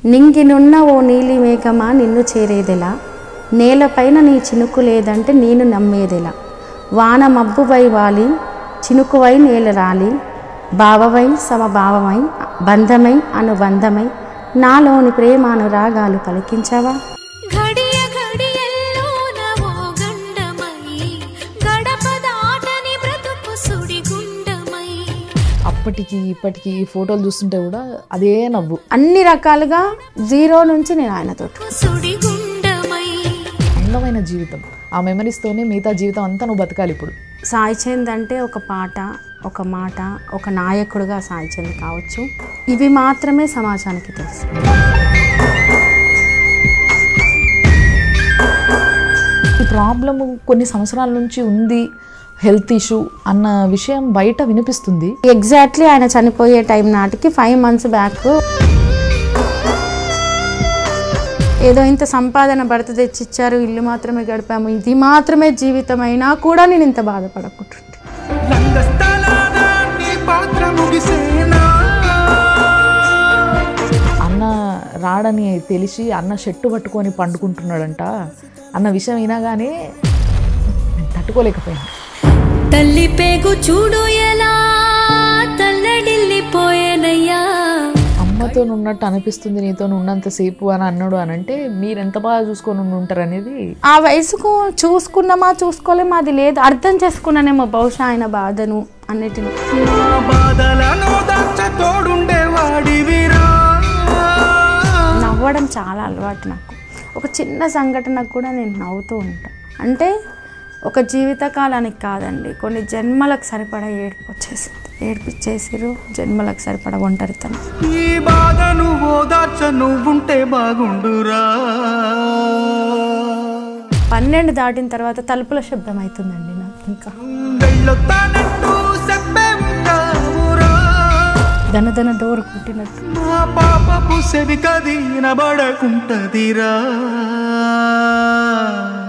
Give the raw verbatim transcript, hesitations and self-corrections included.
నింగినున్న ఓ నీలి మేఘమా నిన్ను చేరేదెలా, నేలపైన నీ చినుకు లేదంటే నేను నమ్మేదెలా, వాన మబ్బువై వాలి చినుకువై నేల రాలి, భావవై సమభావమై బంధమై అనుబంధమై నాలోని ప్రేమానురాగాలు పలికించవా. అప్పటికి ఇప్పటికి ఫోటోలు చూస్తుంటే కూడా అదే నవ్వు. అన్ని రకాలుగా జీరో నుంచి నేను ఆయనతో అందమైన జీవితం, ఆ మెమరీస్తోనే మిగతా జీవితం అంతా నువ్వు బతకాలి. ఇప్పుడు సాయి చంద్ అంటే ఒక పాట, ఒక మాట, ఒక నాయకుడుగా సాయి చంద్ కావచ్చు. ఇవి మాత్రమే సమాజానికి తెలుసు. ఈ ప్రాబ్లము కొన్ని సంవత్సరాల నుంచి ఉంది, హెల్త్ ఇష్యూ అన్న విషయం బయట వినిపిస్తుంది. ఎగ్జాక్ట్లీ ఆయన చనిపోయే టైం నాటికి ఫైవ్ మంత్స్ బ్యాక్ ఏదో ఇంత సంపాదన భర్త తెచ్చిచ్చారు, ఇల్లు మాత్రమే గడిపాము, ఇది మాత్రమే జీవితం అయినా కూడా నేను ఇంత బాధపడకుంటుంటే. అన్న రాడని తెలిసి అన్న షెట్టు పట్టుకొని పండుకుంటున్నాడంట అన్న విషయం వినగానే తట్టుకోలేకపోయాను. తల్లి పేగు చూడు ఎలా తల్లడిల్లిపోయేనయ్యా. అమ్మతో ఉన్నట్టు అనిపిస్తుంది నీతో ఉన్నంతసేపు అని అన్నాడు అని అంటే మీరు ఎంత బాగా చూసుకొని ఉంటారు అనేది. ఆ వయసుకు చూసుకున్నామా చూసుకోలేమా అది లేదు, అర్థం చేసుకున్నానేమో బహుశా ఆయన బాధను అన్నిటిని. నవ్వడం చాలా అలవాటు నాకు. ఒక చిన్న సంఘటనకు కూడా నేను నవ్వుతూ ఉంటాను. అంటే ఒక జీవితకాలానికి కాదండి, కొన్ని జన్మలకు సరిపడా ఏడుపు వచ్చేసింది, ఏడిపిచ్చేసిరు జన్మలకు సరిపడా ఒంటరితనం. ఈ బాధను ఓదార్చ నువ్వుంటే బాగుండురా. పన్నెండు దాటిన తర్వాత తలుపుల శబ్దం అవుతుందండి నాకు. ఇంకా దనదన డోర్ కుట్టినట్టు పాపపు సెవి కది నబడకుంటదిరా.